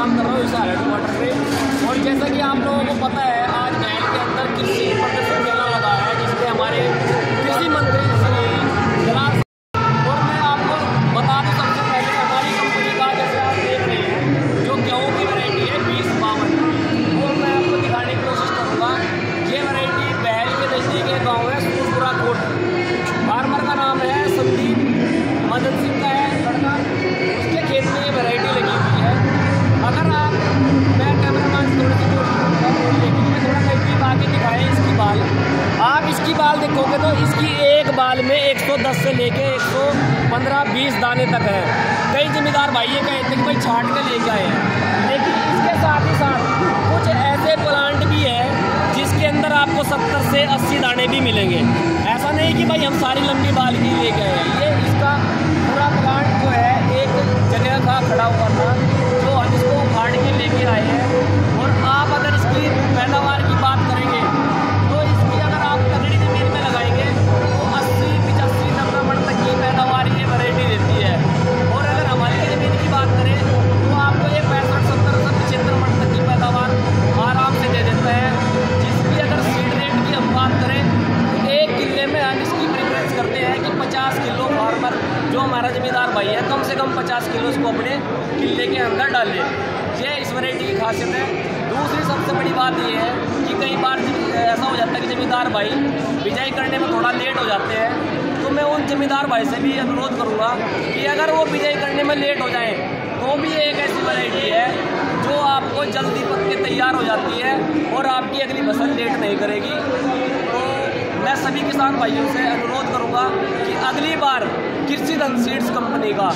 काम कर रहा हूँ हिसार हेडक्वार्टर पे। और जैसा कि आप लोगों को पता है, आज महल के अंदर कृषि प्रदर्शन मेला लगा है, जिसमें हमारे कृषि मंत्री श्री और मैं आपको बता दूँ सबसे पहले हमारी कंपनी का, जैसे आप देख रहे हैं जो गेहूँ की वैरायटी है 2052, वो मैं आपको दिखाने की कोशिश करूँगा। ये वैरायटी महल के नज़दीक एक गाँव है सूरपुरा कोट, फार्मर का नाम है संदीप मदन सिंह का है लड़का, उसके खेत में ये वैरायटी लगी हुई है। अगर आप, मैं कैमरामैन से थोड़ी सी कोशिश करूँगा लेकिन मैं थोड़ा नज़दीक आके दिखाएँ इसकी बाल। आप इसकी बाल देखोगे तो इसकी एक बाल में 110 से लेके 115-20 दाने तक है। कई जिम्मेदार भाई ये कहते हैं कि भाई छाट के लेके आए हैं, लेकिन इसके साथ ही साथ कुछ ऐसे प्लांट भी है जिसके अंदर आपको 70 से 80 दाने भी मिलेंगे। ऐसा नहीं कि भाई हम सारी लंबी बाल की लेके आए हैं। ये इसका पूरा प्लांट जो है एक जगह का खड़ा हुआ था, जो हम इसको उखाड़ के लेके आए हैं। और आप अगर इसकी पैदावार की बात करेंगे तो इसकी अगर आप तगड़ी ज़मीन में लगाएंगे तो 80, 85, 90 मन तक की पैदावार ये वैरायटी देती है। और अगर हमारी ज़मीन की बात करें तो आपको ये 65, 70, 75 मन तक की पैदावार आराम से दे देता है। जिसकी अगर सीड रेट की हम बात करें तो 1 किले में हम इसकी प्रेफरेंस करते हैं कि 50 किलो फार्मर जो हमारा ज़मींदार भाई है कम से कम 50 किलो इसको अपने किले के अंदर डाल ले। ये इस वैरायटी की खासियत है। दूसरी सबसे बड़ी बात ये है कि कई बार ऐसा हो जाता है कि ज़मींदार भाई बिजाई करने में थोड़ा लेट हो जाते हैं, तो मैं उन ज़मींदार भाई से भी अनुरोध करूँगा कि अगर वो बिजाई करने में लेट हो जाएँ तो भी एक ऐसी वैरायटी है जो आपको जल्दी पक के तैयार हो जाती है और आपकी अगली फसल लेट नहीं करेगी। तो मैं सभी किसान भाइयों से अनुरोध करूँगा कि अगली बार कृषि धन सीड्स कंपनी का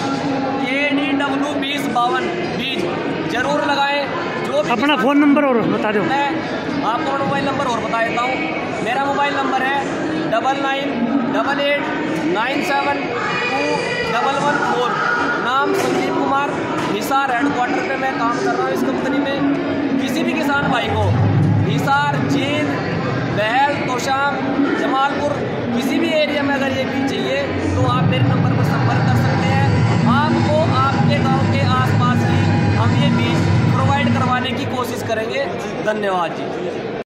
ADW 2052 बीज जरूर लगाएं। जो भी अपना फ़ोन नंबर और बता दो। मैं आपको मोबाइल नंबर और बता देता हूँ। मेरा मोबाइल नंबर है 9988972114। नाम संदीप कुमार, हिसार हेडक्वार्टर पे मैं काम कर रहा हूँ इस कंपनी में। किसी भी किसान भाई को हिसार, जींद, महल, तोशाम, जमालपुर किसी भी एरिया में अगर ये बीज चाहिए तो आप मेरे नंबर पर संपर्क कर सकते हैं। आपको आपके गांव के आसपास ही हम ये बीज प्रोवाइड करवाने की कोशिश करेंगे। धन्यवाद जी।